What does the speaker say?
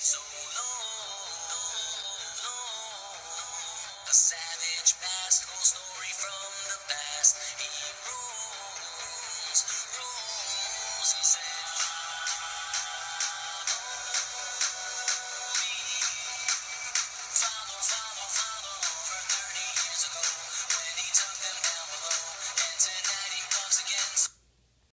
So long, a savage past, whole story from the past. He rolls, rolls.